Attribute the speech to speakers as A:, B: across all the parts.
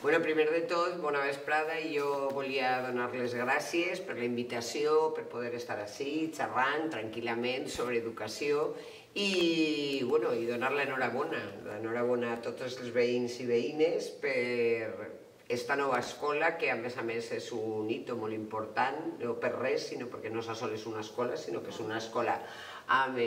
A: Bueno, primer de tot, bona vesprada, i jo volia donar les gràcies per la invitació, per poder estar així, xerrant tranquil·lament sobre educació i donar l'enhorabona a tots els veïns i veïnes per esta nova escola, que a més és un hito molt important, no per res, sinó perquè no sols és una escola, sinó que és una escola amb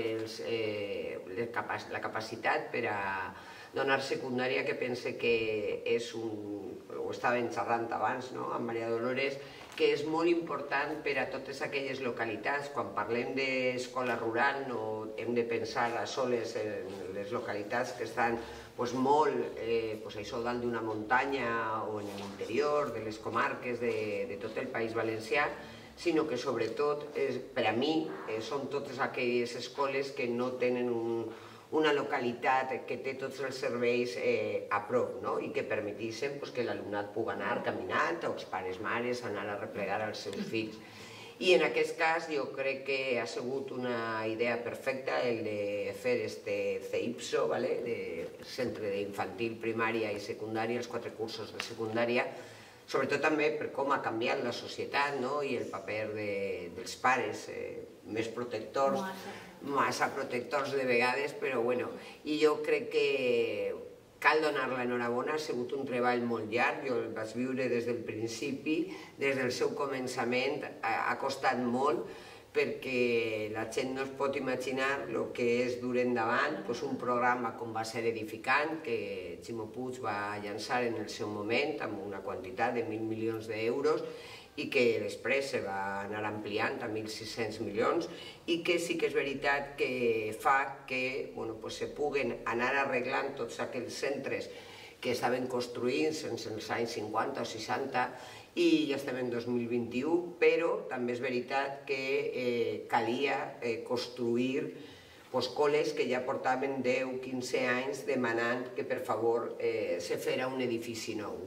A: la capacitat per a donar secundària, que pense que és ho estàvem xerrant abans amb Maria Dolores, que és molt important per a totes aquelles localitats. Quan parlem d'escola rural no hem de pensar sols en les localitats que estan molt dalt d'una muntanya o en l'interior de les comarques de tot el País Valencià, sinó que sobretot, per a mi, són totes aquelles escoles que no tenen una localitat que té tots els serveis a prop i que permeteixen que l'alumnat pugui anar caminant o els pares mares anar a replegar els seus fills. I en aquest cas jo crec que ha sigut una idea perfecta el de fer este CEIPSO, de Centre d'Infantil, Primària i Secundària, els 4 cursos de secundària, sobretot també per com ha canviat la societat i el paper dels pares, més protectors, massa protectors de vegades, però bueno, i jo crec que cal donar l'enhorabona. Ha sigut un treball molt llarg, jo el vaig viure des del principi, des del seu començament, ha costat molt, perquè la gent no es pot imaginar el que és dur endavant un programa com va ser Edificant, que Ximo Puig va llançar en el seu moment amb una quantitat de 1.000 milions d'euros i que després se va anar ampliant a 1.600 milions i que sí que és veritat que fa que se puguen anar arreglant tots aquells centres que estaven construint sense els anys 50 o 60 i ja estem en 2021, però també és veritat que calia construir col·les que ja portaven 10 o 15 anys demanant que per favor se fera un edifici nou.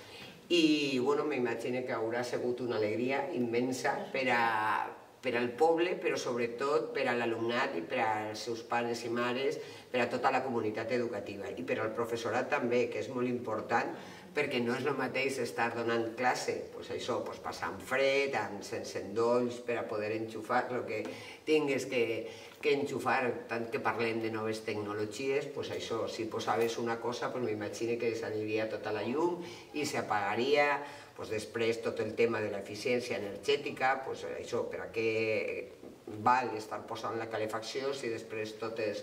A: I m'imagino que haurà sigut una alegria immensa per al poble, però sobretot per a l'alumnat i per als seus pares i mares, per a tota la comunitat educativa i per al professorat també, que és molt important, perquè no és el mateix estar donant classe, passant fred, sense endolls, per a poder enxufar el que tingues que enxufar, tant que parlem de noves tecnologies, si posaves una cosa, m'imagino que s'aniria tota la llum i s'apagaria. Després tot el tema de l'eficiència energètica, per a què val estar posant la calefacció si després totes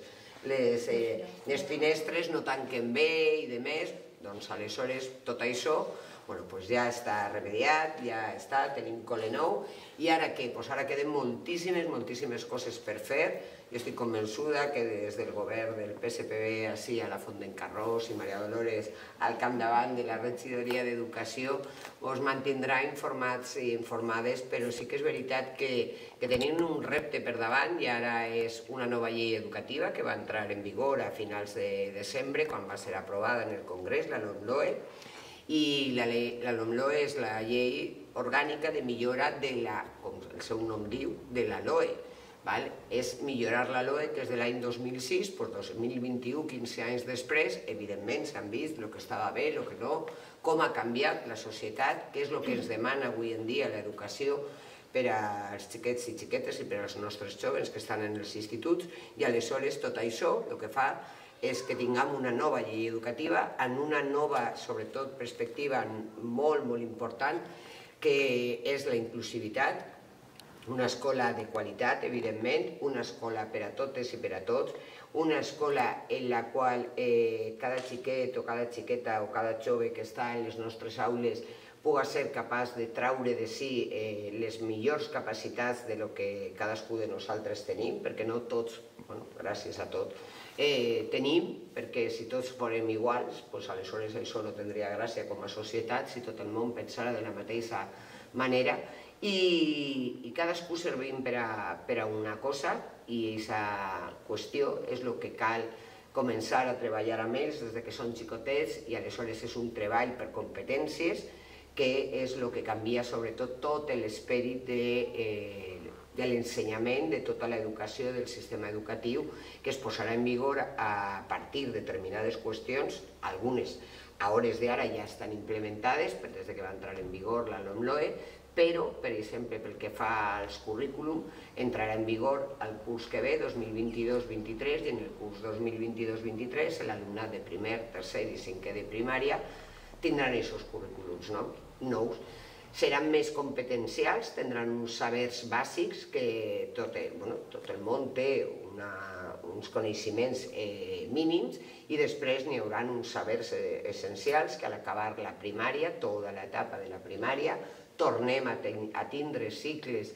A: les finestres no tanquen bé i de més. Doncs aleshores tot això ja està remediat, ja està, tenim col·le nou, i ara què? Ara queden moltíssimes coses per fer. Jo estic convençuda que des del govern del PSPB així a la Font d'en Carròs i Maria Dolores al capdavant de la regidoria d'Educació us mantindrà informats i informades, però sí que és veritat que tenim un repte per davant i ara és una nova llei educativa que va entrar en vigor a finals de desembre, quan va ser aprovada en el Congrés, la LOMLOE, i la LOMLOE és la llei orgànica de millora com el seu nom diu, de la LOE. És millorar la LOE, que és de l'any 2006, 2021, 15 anys després, evidentment s'han vist el que estava bé, el que no, com ha canviat la societat, què és el que ens demana avui en dia l'educació per als xiquets i xiquetes i per als nostres joves que estan en els instituts, i aleshores tot això el que fa és que tinguem una nova llei educativa en una nova, sobretot, perspectiva molt important, que és la inclusivitat, una escola de qualitat, evidentment, una escola per a totes i per a tots, una escola en la qual cada xiquet o cada xiqueta o cada jove que està en les nostres aules pugui ser capaç de traure de si les millors capacitats de lo que cadascú de nosaltres tenim, perquè no tots, gràcies a tot, tenim, perquè si tots fórem iguals, aleshores això no tindria gràcia com a societat, si tot el món pensara de la mateixa manera, i cadascú servim per a una cosa, i aquesta qüestió és el que cal començar a treballar amb ells des que són xicotets, i aleshores és un treball per competències, que és el que canvia sobretot tot l'esperit de l'ensenyament, de tota l'educació del sistema educatiu, que es posarà en vigor a partir de determinades qüestions, algunes a hores d'ara ja estan implementades des que va entrar en vigor la LOMLOE, però, per exemple, pel que fa als currículum, entrarà en vigor el curs que ve, 2022-23, i en el curs 2022-23 l'alumnat de primer, tercer i cinquè de primària tindran aquests currículums nous. Seran més competencials, tindran uns sabers bàsics que tot el món té uns coneixements mínims i després n'hi haurà uns sabers essencials que a l'acabar la primària, tota l'etapa de la primària, tornem a tindre cicles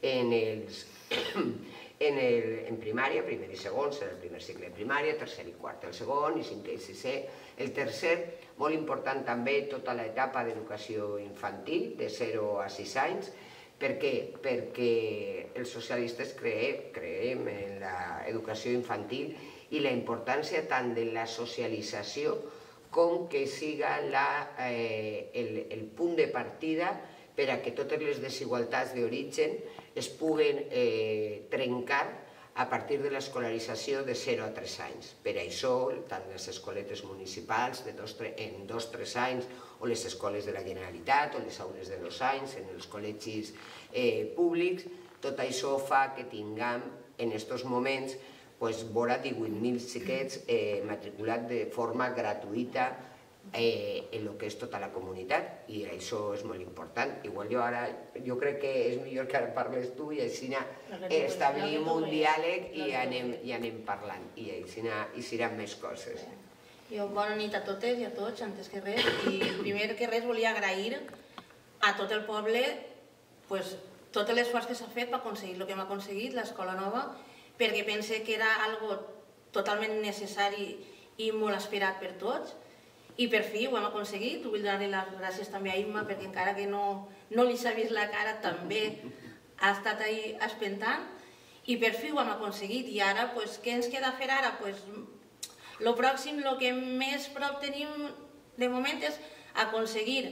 A: en primària, primer i segon serà el primer cicle de primària, tercer i quart el segon, i cinquè i sisè el tercer. Molt important també tota l'etapa d'educació infantil, de 0 a 6 anys. Per què? Perquè els socialistes creiem en l'educació infantil i la importància tant de la socialització com que siga el punt de partida per a que totes les desigualtats d'origen es puguen trencar a partir de l'escolarització de 0 a 3 anys. Per això, tant les escoletes municipals en 2-3 anys, o les escoles de la Generalitat, o les aules de 2 anys, en els col·legis públics, tot això fa que tinguem en aquests moments vora 18.000 xiquets matriculats de forma gratuïta en el que és tota la comunitat, i això és molt important. Igual jo crec que és millor que ara parles tu i així establim un diàleg i anem parlant, i així seran més coses.
B: Bona nit a totes i a tots, antes que res, i primer que res volia agrair a tot el poble tot l'esforç que s'ha fet per aconseguir el que hem aconseguit, l'escola nova, perquè pense que era algo totalment necessari i molt esperat per tots, i per fi ho hem aconseguit. Vull donar-li les gràcies també a Imma, perquè encara que no li s'ha vist la cara, també ha estat ahí espentant, i per fi ho hem aconseguit. I ara, què ens queda fer ara? El pròxim, el que més prop tenim de moment és aconseguir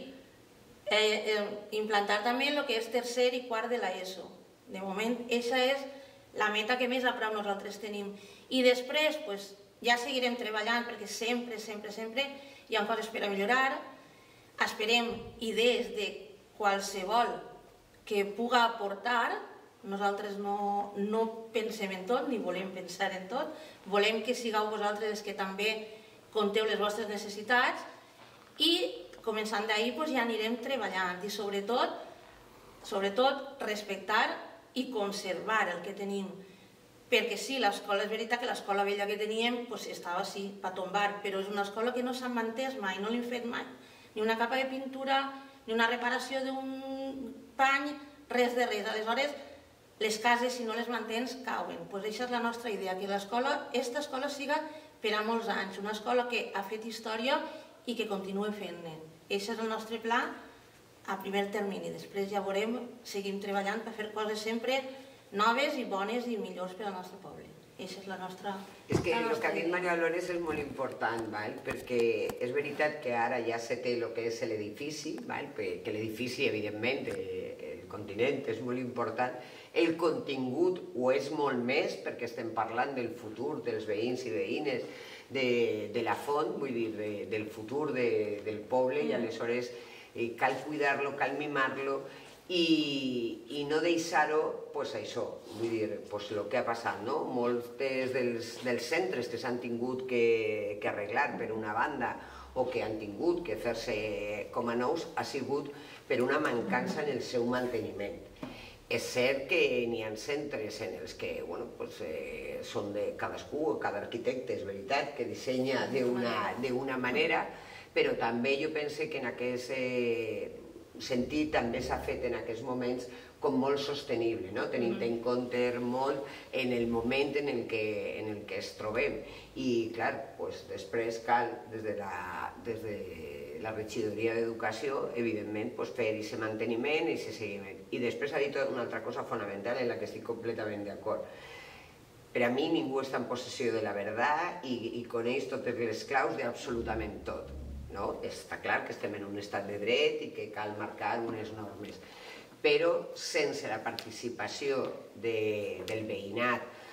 B: implantar també el que és tercer i quart de l'ESO. De moment, aquesta és la meta que més a prop nosaltres tenim. I després, ja seguirem treballant, perquè sempre, sempre, sempre hi ha coses per a millorar. Esperem idees de qualsevol que puga aportar. Nosaltres no pensem en tot, ni volem pensar en tot. Volem que sigueu vosaltres que també conteu les vostres necessitats, i començant d'ahir ja anirem treballant, i sobretot respectar i conservar el que tenim. Perquè sí, l'escola, és veritat que l'escola vella que teníem estava així, per tombar, però és una escola que no s'ha mantès mai, no l'hem fet mai. Ni una capa de pintura, ni una reparació d'un pany, res de res. Aleshores, les cases, si no les mantens, cauen. Aquesta és la nostra idea, que aquesta escola siga per a molts anys, una escola que ha fet història i que continua fent-ne. Aquest és el nostre pla a primer termini. Després ja veurem, seguim treballant per fer coses sempre noves i bones i millors per al nostre poble. Aquesta és la nostra idea.
A: És que el que ha dit Maria Dolores és molt important, perquè és veritat que ara ja se té el que és l'edifici, que l'edifici, evidentment, el continent és molt important, el contingut ho és molt més, perquè estem parlant del futur dels veïns i veïnes de la font, vull dir, del futur del poble, i aleshores cal cuidar-lo, cal mimar-lo, i no deixar-ho, això, vull dir, el que ha passat, no? Molts dels centres que s'han tingut que arreglar per una banda o que han tingut que fer-se com a nous ha sigut per una mancança en el seu manteniment. És cert que n'hi ha centres en els que són de cadascú, cada arquitecte, és veritat, que dissenya d'una manera, però també jo penso que en aquest sentit també s'ha fet en aquests moments com molt sostenible, tenint en compte molt en el moment en el que es trobem. I, clar, després cal, des de la regidoria d'Educació, evidentment, fer aquest manteniment i aquest seguiment. I després ha dit una altra cosa fonamental en la que estic completament d'acord. Per a mi ningú està en possessió de la veritat i coneix totes les claus d'absolutament tot. Està clar que estem en un estat de dret i que cal marcar unes normes, però sense la participació del veïnat,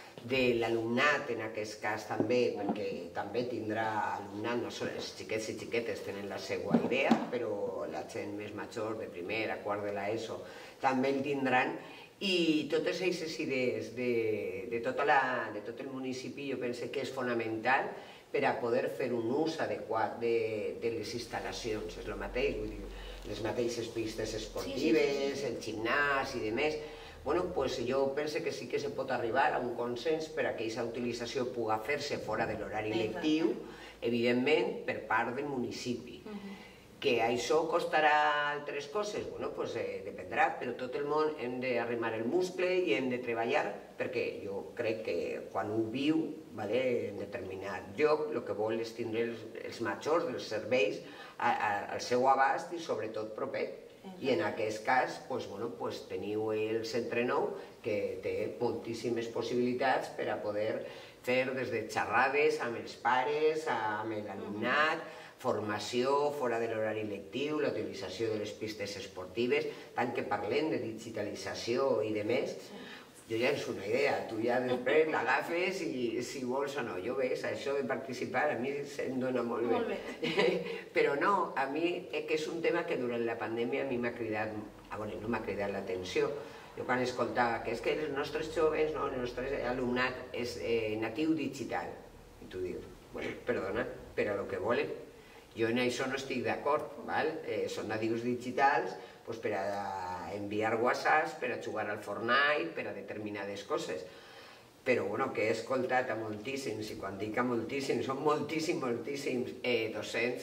A: de l'alumnat, en aquest cas també, perquè també tindrà alumnat, no són els xiquets i xiquetes tenen la seva idea, però la gent més major, de primera, quart de l'ESO, també el tindran, i totes aquestes idees de tot el municipi jo penso que és fonamental per a poder fer un ús adequat de les instal·lacions, és el mateix, vull dir, les mateixes pistes esportives, el gimnàs i demés. Bueno, pues jo penso que sí que se pot arribar a un consens per a que aquesta utilització pugui fer-se fora de l'horari lectiu, evidentment, per part del municipi. Que això costarà altres coses? Bueno, pues dependrà, però tot el món hem d'arrimar el muscle i hem de treballar, perquè jo crec que quan un viu en determinat lloc, el que vol és tindre els majors dels serveis al seu abast i sobretot proper. I en aquest cas teniu el Centre Nou, que té moltíssimes possibilitats per a poder fer des de xerrades amb els pares, amb l'alumnat, formació fora de l'horari lectiu, la utilització de les pistes esportives, tant que parlem de digitalització i de més. Jo ja és una idea, tu ja després l'agafes i si vols o no. Jo ves, això de participar a mi se'm dona molt bé. Però no, a mi que és un tema que durant la pandèmia a mi m'ha cridat, no m'ha cridat l'atenció. Jo quan escoltava que és que els nostres joves, el nostre alumnat és natiu digital. I tu dius, bueno, perdona, però el que volen. Jo en això no estic d'acord, són natius digitals per a enviar whatsapps, per a jugar al Fortnite, per a determinades coses. Però que he escoltat a moltíssims, i quan dic a moltíssims, són moltíssims docents,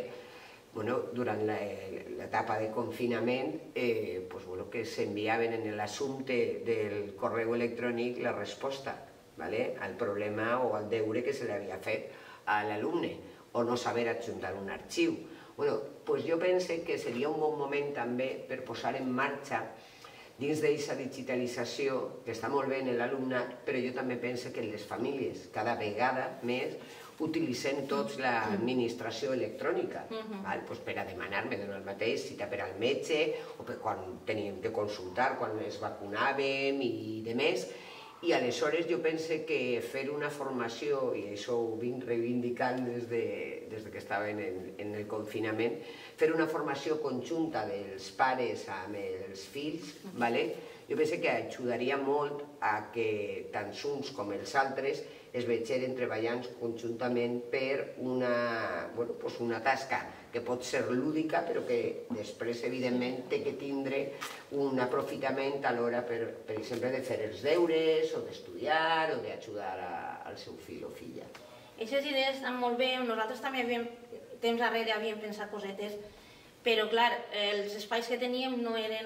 A: durant l'etapa de confinament, que s'enviaven en l'assumpte del correu electrònic la resposta al problema o al deure que se li havia fet a l'alumne, o no saber adjuntar un arxiu. Jo penso que seria un bon moment també per posar en marxa dins d'aquesta digitalització, que està molt bé en l'alumnat, però jo també penso que les famílies cada vegada més utilitzem tots l'administració electrònica per a demanar-me el mateix cita per al metge o quan teníem de consultar, quan es vacunàvem i demés. I aleshores jo penso que fer una formació, i això ho vinc reivindicant des que estaven en el confinament, fer una formació conjunta dels pares amb els fills, jo penso que ajudaria molt a que tant uns com els altres es vegeren treballant conjuntament per una tasca que pot ser lúdica, però que després, evidentment, té que tindre un aprofitament a l'hora, per exemple, de fer els deures, o d'estudiar, o d'ajudar al seu fill o filla.
B: Aquestes idees estan molt bé, nosaltres també temps darrere havíem pensat cosetes, però, clar, els espais que teníem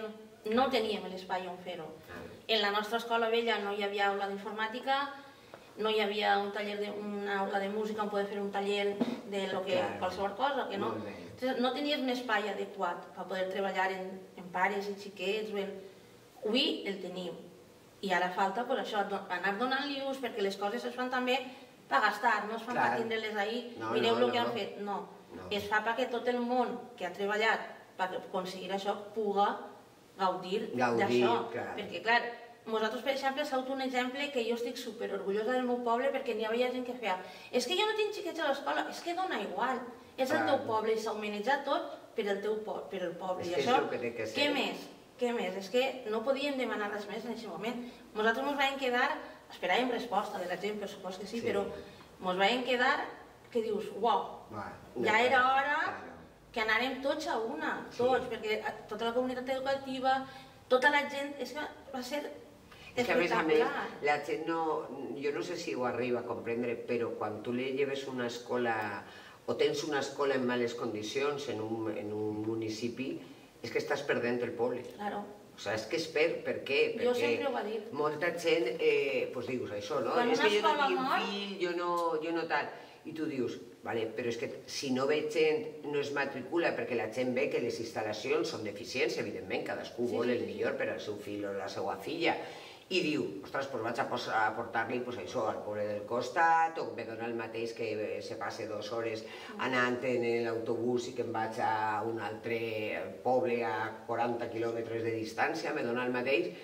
B: no teníem l'espai on fer-ho. En la nostra escola vella no hi havia aula d'informàtica, no hi havia una aula de música on poder fer un taller de qualsevol cosa, que no. No tenies un espai adequat per poder treballar en pares i xiquets. Avui el tenim. I ara falta això, anar donant-li ús, perquè les coses es fan també per gastar, no es fan per tindre-les ahir, mireu el que han fet. No, es fa perquè tot el món que ha treballat per aconseguir això pugui gaudir d'això. Perquè, clar, nosaltres, per exemple, ha sigut un exemple que jo estic superorgullosa del meu poble perquè n'hi havia gent que feia és que jo no tinc xiquets a l'escola, és que dona igual, és el teu poble i s'ha humanitzat tot per al poble. I això, què més? Què més? És que no podíem demanar res més en aquest moment. Nosaltres ens vam quedar, esperàvem resposta de la gent, per supos que sí, però ens vam quedar que dius, uau, ja era hora que anàrem tots a una, tots, perquè tota la comunitat educativa, tota la gent, és que va ser...
A: És que a més, la gent jo no sé si ho arriba a comprendre, però quan tu li lleves una escola o tens una escola en males condicions en un municipi, és que estàs perdent el poble.
B: Claro.
A: O sigui, és que és per què?
B: Jo sempre ho va dir.
A: Molta gent, doncs dius això, no? És que jo no tinc fill, jo no tal. I tu dius, però és que si no ve gent, no es matricula perquè la gent ve que les instal·lacions són deficients, evidentment, cadascú vol el millor per al seu fill o la seva filla. I diu, ostres, doncs vaig a portar-li això al poble del costat, o em dona el mateix que se passe 2 hores anant en l'autobús i que em vaig a un altre poble a 40 quilòmetres de distància, me dona el mateix.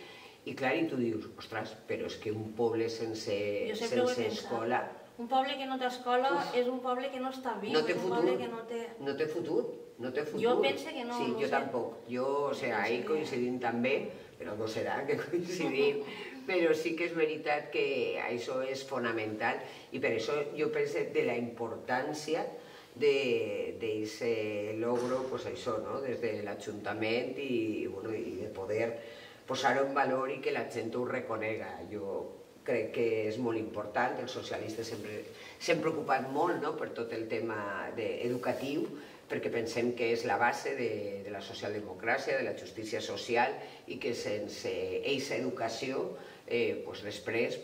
A: I clar, i tu dius, ostres, però és que un poble sense escola...
B: Un poble que no té escola és un poble que no està viu,
A: no té
B: és un
A: futur,
B: poble que no té...
A: No té futur, no té futur.
B: Jo penso que no,
A: sí,
B: no
A: jo
B: sé.
A: tampoc. Jo, o sigui, ahí coincidim també, però no serà que coincidim, però sí que és veritat que això és fonamental i per això jo penso de la importància d'aquest logro, pues això, no? Des de l'Ajuntament i de poder posar-ho en valor i que la gent ho reconega. Jo crec que és molt important, els socialistes sempre s'hem preocupat molt per tot el tema educatiu, perquè pensem que és la base de la socialdemocràcia, de la justícia social, i que sense aquesta educació després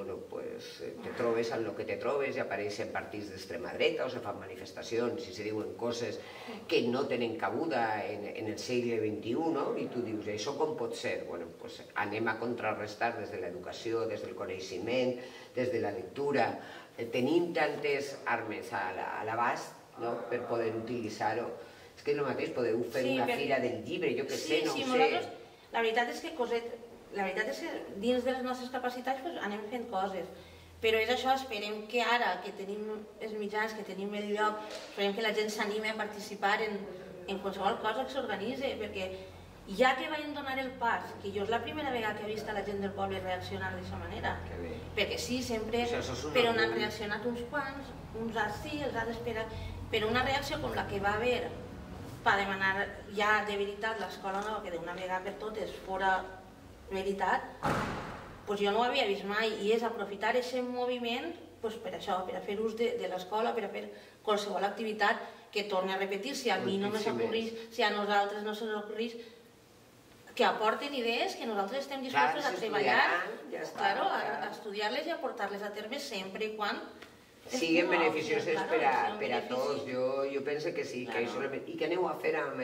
A: te trobes amb el que te trobes i apareixen partits d'extrema dreta o se fan manifestacions i se diuen coses que no tenen cabuda en el segle XXI i tu dius, això com pot ser? Doncs anem a contrarrestar des de l'educació, des del coneixement, des de la lectura. Tenim tantes armes a l'abast per poder utilitzar-ho. És que és el mateix, podeu fer una fira del llibre, jo què sé, no ho sé.
B: La veritat és que dins de les nostres capacitats anem fent coses, però és això, esperem que ara que tenim els mitjans, que tenim el lloc, esperem que la gent s'anime a participar en qualsevol cosa que s'organitzi, perquè ja que vam donar el pas, que jo és la primera vegada que he vist a la gent del poble reaccionar d'aquesta manera, perquè sí, sempre, però han reaccionat uns quants, uns altres sí, els altres però una reacció com la que va haver per demanar ja de veritat l'escola nova, que d'una vegada per totes fora veritat, doncs jo no ho havia vist mai, i és aprofitar aquest moviment per això, per a fer ús de l'escola, per a fer qualsevol activitat que torni a repetir, si a mi no m'ocorrís, si a nosaltres no se'ns ocorrís, que aporten idees que nosaltres estem disposats a treballar, a estudiar-les i a portar-les a terme sempre i quan
A: siguin beneficioses per a tots. Jo penso que sí. I què aneu a fer amb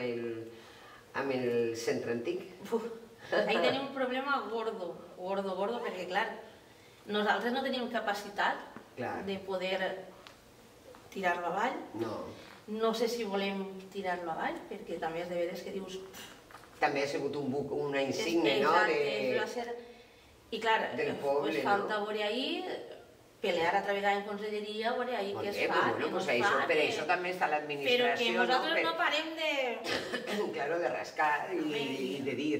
A: el centre antic?
B: Ahí tenim un problema gordo, perquè clar, nosaltres no tenim capacitat de poder tirar-lo avall. No sé si volem tirar-lo avall, perquè també és de veres que dius...
A: També ha sigut una insígnia, no?
B: I clar, falta veure ahir, pelear altra vegada en conselleria, veure ahir què es fa, què no es fa.
A: Per això també està l'administració.
B: Però que nosaltres no parem de...
A: Claro, de rascar i de dir.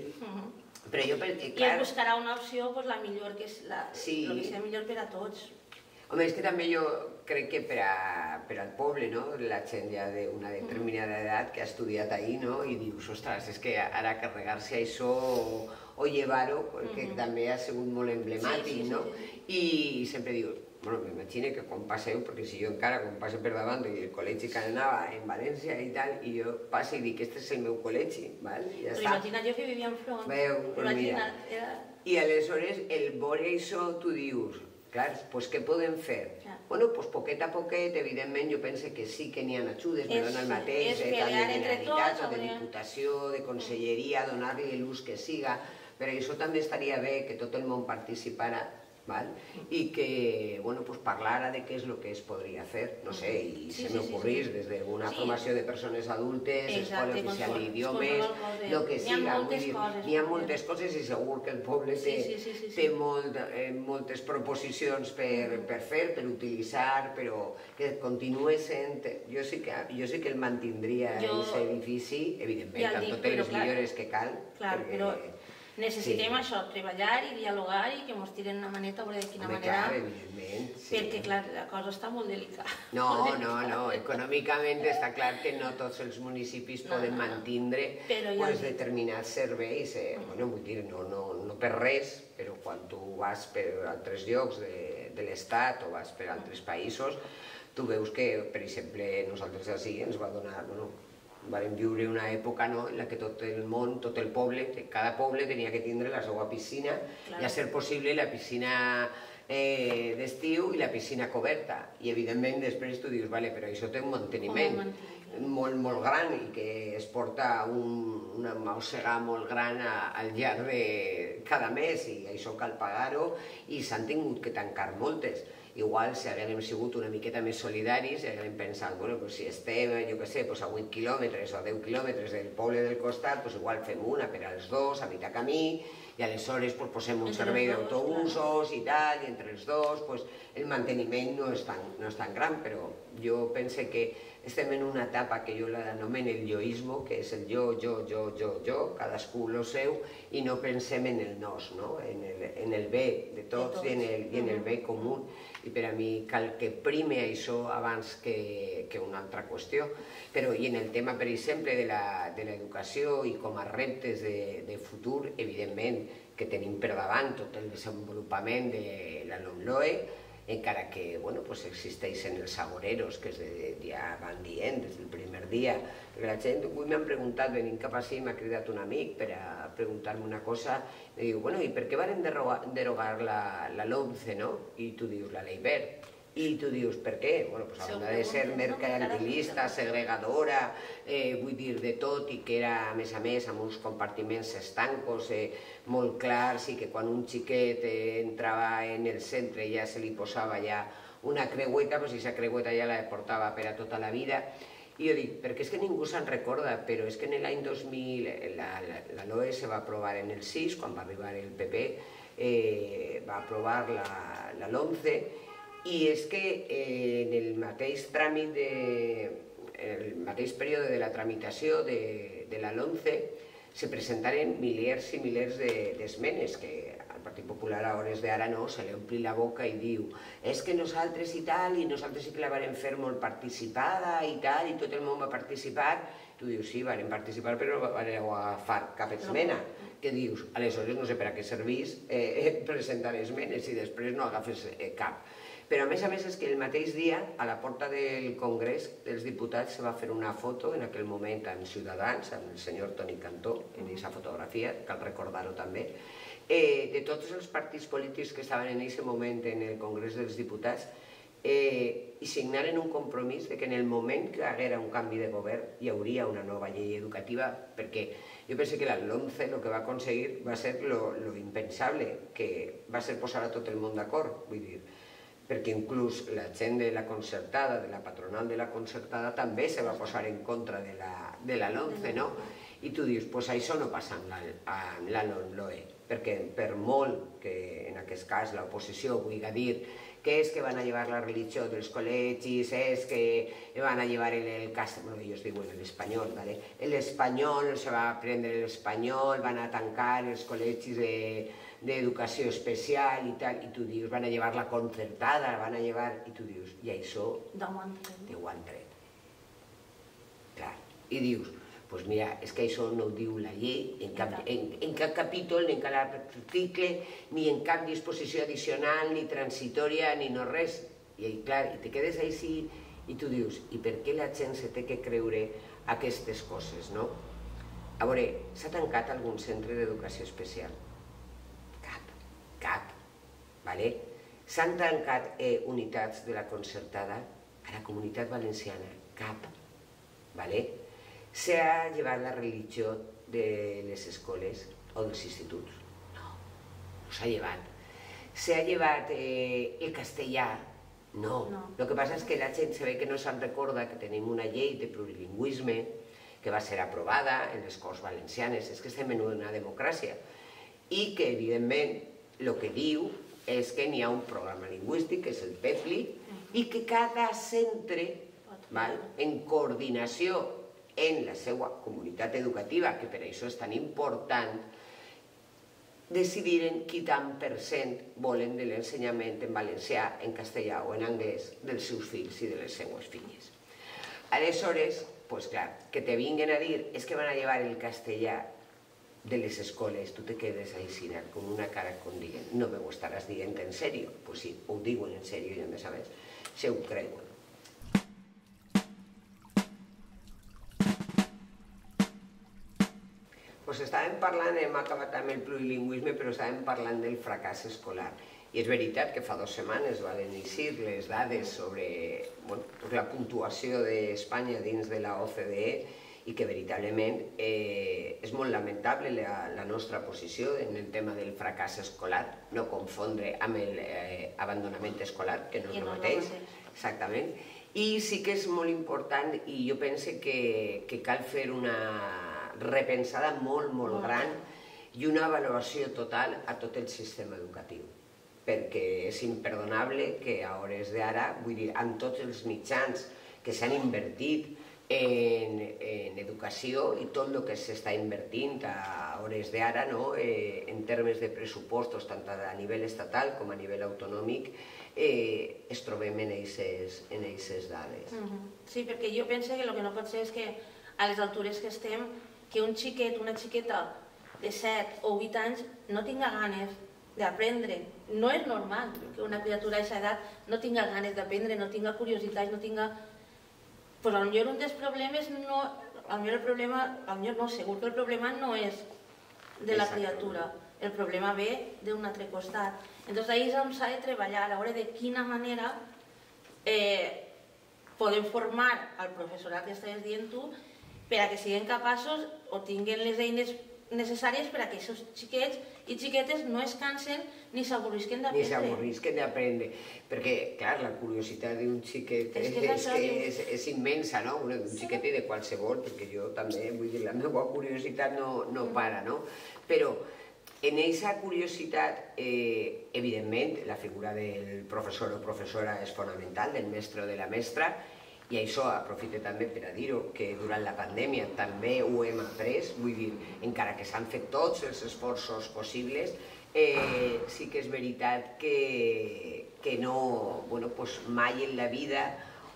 B: I es buscarà una opció, la millor, que és el que sigui millor per a tots.
A: Home, és que també jo crec que per al poble, la gent ja d'una determinada edat que ha estudiat ahir i dius, ostres, és que ara carregar-se això o llevar-ho, que també ha sigut molt emblemàtic, no? I sempre dius, m'imagino que quan passeu, perquè si jo encara quan passo per davant i el col·legi que anava en València i tal, i jo passo i dic, este és el meu col·legi, val? I ja està.
B: Però imagina't jo que vivia enfront.
A: Imagina't. I aleshores, el veure això, tu dius, clar, doncs què podem fer? Bueno, doncs poquet a poquet, evidentment, jo penso que sí que n'hi ha ajudes, me dona el mateix, tant de Generalitat o de Diputació, de Conselleria, donar-li l'ús que siga, però això també estaria bé que tot el món participara, i que parlara de què és el que es podria fer, no sé, i se m'ocorrís des d'una formació de persones adultes, escola oficial d'idiomes, el que siga. N'hi ha moltes coses i segur que el poble té moltes proposicions per fer, per utilitzar, però que continua sent... Jo sí que el mantindria, aquest edifici, evidentment, amb totes les millores que cal.
B: Clar, però... Necessitem això, treballar i dialogar i que ens tiren una maneta a veure de quina manera... Perquè, clar, la cosa està molt delicada.
A: No, econòmicament està clar que no tots els municipis poden mantindre determinats serveis, vull dir, no per res, però quan tu vas per altres llocs de l'Estat o vas per altres països, tu veus que, per exemple, nosaltres així ens va donar... Vam viure una època en la que tot el món, tot el poble, cada poble tenia que tindre la seva piscina i a ser possible la piscina d'estiu i la piscina coberta. I evidentment després tu dius, però això té un manteniment molt gran i que es porta una mossega molt gran al llarg de cada mes i això cal pagar-ho i s'han tingut que tancar moltes. igual si haguéssim sigut una miqueta més solidaris i haguéssim pensat, bueno, pues si estem, jo què sé, pues a 8 quilòmetres o a 10 quilòmetres del poble del costat, pues igual fem una per als dos, a mitjà camí, i aleshores pues, posem un servei d'autobusos i tal, i entre els dos pues, el manteniment no és tan gran, però jo pense que estem en una etapa que jo l'anomeno el yoismo, que és el jo, cadascú lo seu, i no pensem en el nos, no? En el bé de tots i en el bé comú. I per a mi cal que prime això abans que una altra qüestió. Però i en el tema, per exemple, de l'educació i com a reptes de futur, evidentment que tenim per davant tot el desenvolupament de la LOMLOE, encara que existeixen els agoreros que ja van dient des del primer dia. Perquè la gent, avui m'han preguntat, venint cap així, m'ha cridat un amic per a preguntar-me una cosa, i diu, bueno, i per què van derogar la LOMCE, no? I tu dius, la Ley Wert. I tu dius, per què? Bueno, pues a banda de ser mercantilista, segregadora, vull dir de tot, i que era, a més, amb uns compartiments estancos molt clars, i que quan un xiquet entrava en el centre ja se li posava ja una creueta, i aquesta creueta ja la portava per a tota la vida. I jo dic, perquè és que ningú se'n recorda, però és que en l'any 2000 la LOE se va aprovar en el 6, quan va arribar el PP, va aprovar la LOMCE, i és que en el mateix tràmit, el mateix període de la tramitació de la LOMCE, se presentaren milers i milers d'esmenes que al Partit Popular a hores d'ara no, se li ompli la boca i diu és que nosaltres i tal, i nosaltres sí que la vam fer molt participada i tal, i tot el món va participar. Tu dius, sí, vam participar, però no vam agafar cap esmena. Què dius? Aleshores no sé per a què servís presentar esmenes i després no agafes cap. Però a més és que el mateix dia, a la porta del Congrés dels Diputats, se va fer una foto, en aquell moment amb Ciutadans, amb el senyor Toni Cantó, en aquesta fotografia, cal recordar-ho també, de tots els partits polítics que estaven en aquest moment en el Congrés dels Diputats, i signaren un compromís que en el moment que hi haguera un canvi de govern hi hauria una nova llei educativa, perquè jo penso que la LOMCE el que va aconseguir va ser lo impensable, que va ser posar a tot el món d'acord, vull dir, perquè inclús la gent de la concertada, de la patronal de la concertada, també se va posar en contra de la LOMCE, no? I tu dius, doncs això no passa amb la LOMLOE, perquè per molt que en aquest cas l'oposició vulgui dir que és que van a llevar la religió dels col·legis, és que van a llevar el castellà, ells diuen l'espanyol, l'espanyol, se va aprendre l'espanyol, van a tancar els col·legis d'educació especial i tal, i tu dius, van a llevar la concertada, van a llevar, i tu dius, i això
B: d'on ho
A: han tret. Clar, i dius, doncs mira, és que això no ho diu la llei en cap capítol, ni en cap article, ni en cap disposició addicional, ni transitòria, ni no res. I clar, i te quedes així i tu dius, i per què la gent se té que creure aquestes coses, no? A veure, s'ha tancat algun centre d'educació especial? Cap. S'han tancat unitats de la concertada a la Comunitat Valenciana? Cap. S'ha llevat la religió de les escoles o dels instituts? No s'ha llevat. S'ha llevat el castellà? No. El que passa és que la gent se ve que no se'n recorda que tenim una llei de plurilingüisme que va ser aprovada en les Corts Valencianes, és que estem en una democràcia, i que evidentment el que diu és que n'hi ha un programa lingüístic, que és el PEFLI, i que cada centre, en coordinació en la seva comunitat educativa, que per això és tan important, decidiren quin tant per cent volen de l'ensenyament en valencià, en castellà o en anglès dels seus fills i de les seues filles. Aleshores, doncs clar, que te vinguen a dir és que van a llevar el castellà de les escoles, tu te quedes així con una cara com dient, no me ho estaràs dient en sèrio? Doncs sí, ho diuen en sèrio i a més se ho creuen. Doncs estàvem parlant, hem acabat amb el plurilingüisme, però estàvem parlant del fracàs escolar. I és veritat que fa 2 setmanes van eixir les dades sobre la puntuació d'Espanya dins de la OCDE i que veritablement és molt lamentable la nostra posició en el tema del fracàs escolar, no confondre amb l'abandonament escolar, que no és el mateix. Exactament. I sí que és molt important i jo penso que cal fer una repensada molt, molt gran i una avaluació total a tot el sistema educatiu, perquè és imperdonable que a hores d'ara, vull dir, amb tots els mitjans que s'han invertit en educació i tot el que s'està invertint a hores d'ara en termes de pressupostos, tant a nivell estatal com a nivell autonòmic, es trobem en aquestes dades.
B: Sí, perquè jo penso que el que no pot ser és que a les altures que estem, que un xiquet, una xiqueta de 7 o 8 anys no tinga ganes d'aprendre. No és normal que una criatura d'aquesta edat no tinga ganes d'aprendre, no tinga curiositat, no tinga... Pues potser un dels problemes no... Potser no, segur que el problema no és de la criatura. El problema ve d'un altre costat. Entonces ahí és on s'ha de treballar, a veure de quina manera podem formar al professorat que estaves dient tu per a que siguin capaços o tinguin les eines necessàries per a que aquests xiquets i xiquetes no es cansen ni s'avorrisquen d'aprendre.
A: Ni s'avorrisquen d'aprendre, perquè, clar, la curiositat d'un xiquet és immensa, no? Un xiquet de qualsevol, perquè jo també, vull dir, la meva curiositat no para, no? Però en aquesta curiositat, evidentment, la figura del professor o professora és fonamental, del mestre o de la mestra, i això aprofito també per a dir-ho, que durant la pandèmia també ho hem après, vull dir, encara que s'han fet tots els esforços possibles, sí que és veritat que no, mai en la vida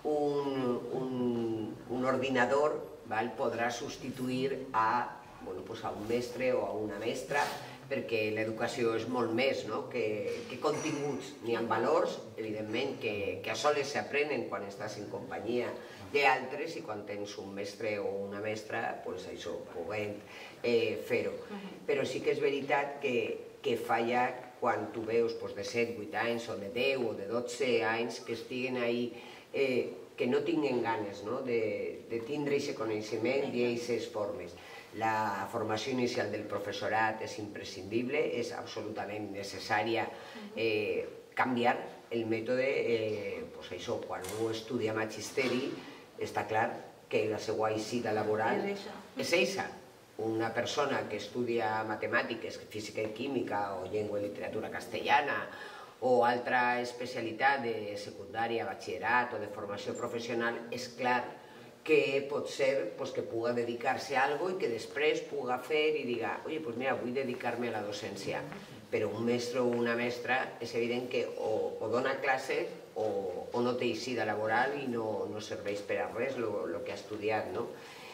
A: un ordinador podrà substituir a un mestre o a una mestra, perquè l'educació és molt més que continguts, ni amb valors, evidentment, que a soles s'aprenen quan estàs en companyia d'altres i quan tens un mestre o una mestra, això, podem fer-ho. Però sí que és veritat que falla quan tu veus de 7, 8 anys o de 10 o de 12 anys que estiguen ahí, que no tinguen ganes de tindre aquest coneixement i aquestes formes. La formació inicial del professorat és imprescindible, és absolutament necessària canviar el mètode. Quan un estudia magisteri, està clar que la seva eixida laboral és aquesta. Una persona que estudia matemàtiques, física i química o llengua i literatura castellana o altra especialitat de secundària, batxillerat o de formació professional, és clar que pot ser que pugui dedicar-se a alguna cosa i que després pugui fer i diga, mira, vull dedicar-me a la docència. Però un mestre o una mestra és evident que o dona classes o no té eixida laboral i no serveix per a res el que ha estudiat, no?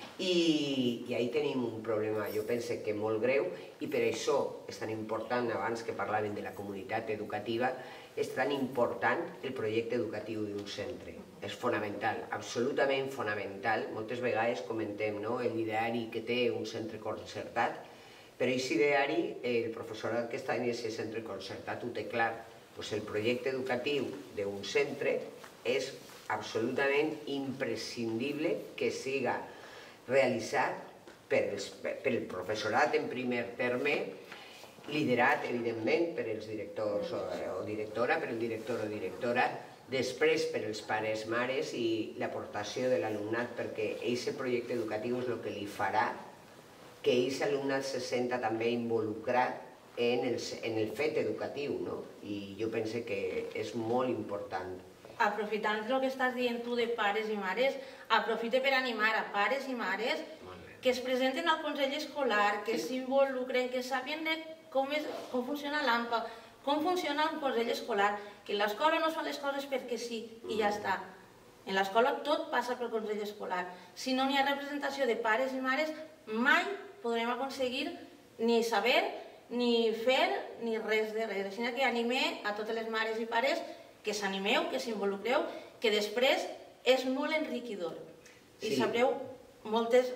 A: I ahí tenim un problema, jo penso que molt greu, i per això és tan important, abans que parlàvem de la comunitat educativa, és tan important el projecte educatiu d'un centre. És fonamental, absolutament fonamental. Moltes vegades comentem l'ideari que té un centre concertat, però aquest ideari, el professorat que està en aquest centre concertat ho té clar. El projecte educatiu d'un centre és absolutament imprescindible que siga realitzat pel professorat en primer terme, liderat, evidentment, per els directors o directora, per el director o directora, després per els pares, mares i l'aportació de l'alumnat, perquè aquest projecte educatiu és el que li farà que aquest alumnat se senta també involucrat en el fet educatiu, i jo penso que és molt important.
B: Aprofitant el que estàs dient tu de pares i mares, aprofita per animar a pares i mares que es presenten al Consell Escolar, que s'involucren, que sàpien com funciona l'AMPA, com funciona un Consell Escolar, que en l'escola no es fan les coses perquè sí, i ja està. En l'escola tot passa pel Consell Escolar. Si no hi ha representació de pares i mares, mai podrem aconseguir ni saber, ni fer, ni res de res. Així que animé a totes les mares i pares que s'animeu, que s'involucreu, que després és molt enriquidor. I sabreu moltes...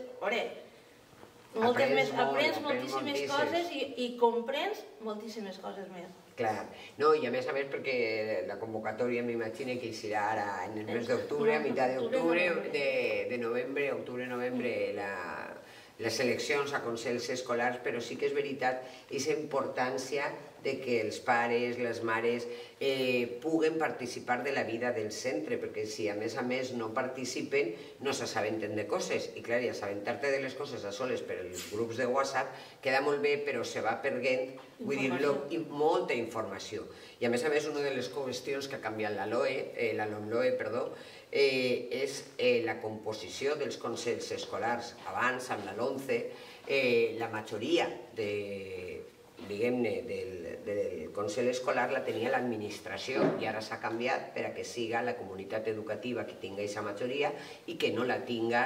B: Aprens moltíssimes coses i comprens moltíssimes coses més.
A: Clar, no, i a més perquè la convocatòria m'imagino que hi serà ara en el mes d'octubre, a meitat d'octubre, de novembre, octubre-novembre, les eleccions a consells escolars, però sí que és veritat aquesta importància de que els pares, les mares, puguen participar de la vida del centre, perquè si a més no participen no s'assabenten de coses, i clar, i assabentar-te de les coses a soles per els grups de WhatsApp queda molt bé, però se va perdent, vull dir, molta informació. I a més, una de les qüestions que ha canviat la LOMLOE, és la composició dels consells escolars. Abans, amb la LOMCE, la majoria diguem-ne, del Consell Escolar la tenia l'administració i ara s'ha canviat per a que siga la comunitat educativa qui tingui aquesta majoria i que no la tinga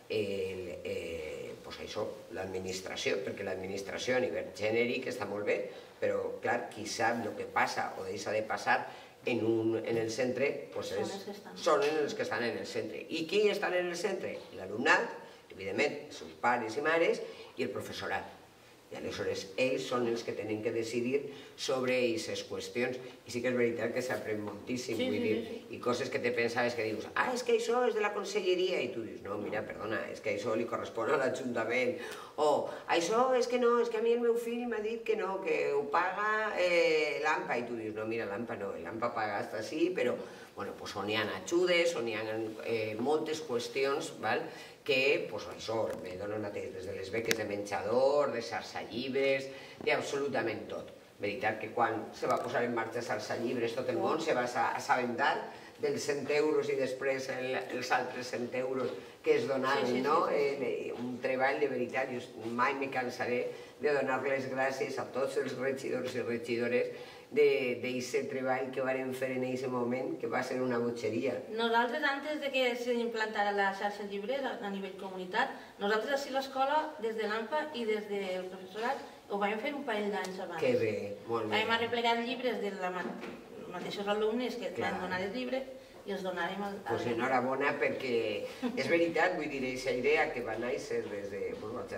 A: l'administració, perquè l'administració a nivell genèric està molt bé, però clar, qui sap el que passa o deixa de passar en el centre són els que estan en el centre. I qui estan en el centre? L'alumnat, evidentment, els seus pares i mares i el professorat. I aleshores ells són els que tenen que decidir sobre aquestes qüestions. I sí que és veritat que s'aprèn moltíssim, vull dir, i coses que te pensaves que dius, és que això és de la conselleria, i tu dius, no, mira, perdona, és que això li correspon a l'Ajuntament, o això és que no, és que a mi el meu fill m'ha dit que no, que ho paga l'AMPA, i tu dius, no, mira, l'AMPA no, l'AMPA paga hasta sí, però, bueno, on hi ha ajudes, on hi ha moltes qüestions, que això me donen des de les beques de menjador, de xarxa llibres, d'absolutament tot. Veritat que quan se va posar en marxa xarxa llibres tot el món se va assabentar dels 100 euros i després els altres 100 euros que es donaven, no? Un treball de veritat, jo mai me cansaré de donar les gràcies a tots els regidors i regidores d'aquest treball que vam fer en aquest moment, que va ser una botxeria.
B: Nosaltres, antes de que s'implantara la xarxa llibres a nivell comunitat, nosaltres així a l'escola, des de l'AMPA i des del professorat, ho vam fer un parell d'anys abans.
A: Que bé, molt bé.
B: Vam arreplegar llibres dels mateixos alumnes que van donar els llibres i els donarem al...
A: Doncs enhorabona, perquè és veritat, vull dir, aquesta idea que va néixer des de,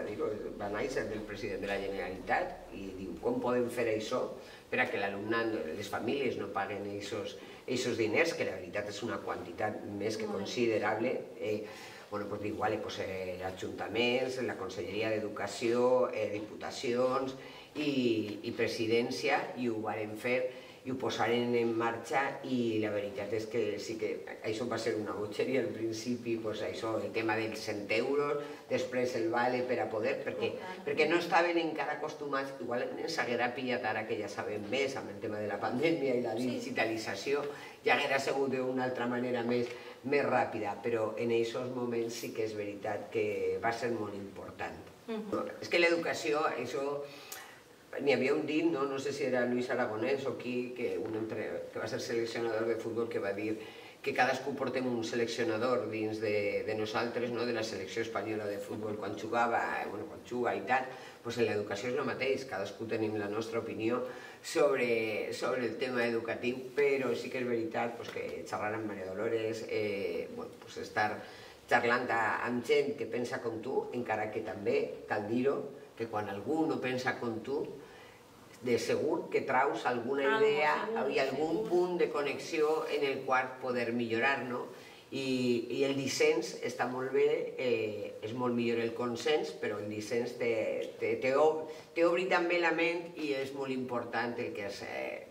A: va néixer del president de la Generalitat i diu, com podem fer això per a que l'alumnat, les famílies no paguen aquests diners, que la veritat és una quantitat més que considerable. Igual ajuntaments, la Conselleria d'Educació, diputacions i presidència, i ho varen fer i ho posaren en marxa, i la veritat és que sí que això va ser una botxeria al principi, el tema dels 100 euros, després el vale per a poder, perquè no estaven encara acostumats, igual ens haguera pillat ara que ja sabem més amb el tema de la pandèmia i la digitalització, ja haguera sigut d'una altra manera més ràpida, però en aquests moments sí que és veritat que va ser molt important. És que l'educació, això... N'hi havia un dit, no sé si era Luis Aragonès o qui, que va ser seleccionador de futbol, que va dir que cadascú portem un seleccionador dins de nosaltres, de la selecció espanyola de futbol, quan jugava, quan juga i tal, en l'educació és el mateix, cadascú tenim la nostra opinió sobre el tema educatiu, però sí que és veritat que xerrar amb Maria Dolores, estar xerrant amb gent que pensa com tu, encara que també, cal dir-ho, que quan algú no pensa com tu, de segur que traus alguna idea i algun punt de connexió en el qual poder millorar, no? I el dissens està molt bé, és molt millor el consens, però el dissens t'obri també la ment i és molt important el que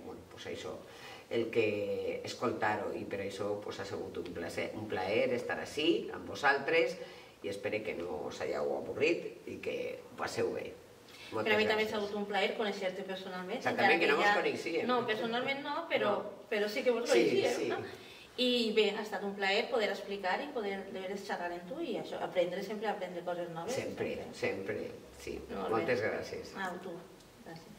A: escoltar-ho, i per això ha sigut un plaer estar així amb vosaltres, i espero que no us hagueu avorrit i que ho passeu bé.
B: Per a mi també ha sigut un plaer conèixer-te personalment.
A: Exactament, que no vos coneixíem.
B: No, personalment no, però sí que vos coneixíem. I bé, ha estat un plaer poder explicar i poder xerrar amb tu i això, sempre aprendre coses noves.
A: Sempre, sí. Moltes gràcies.
B: A tu, gràcies.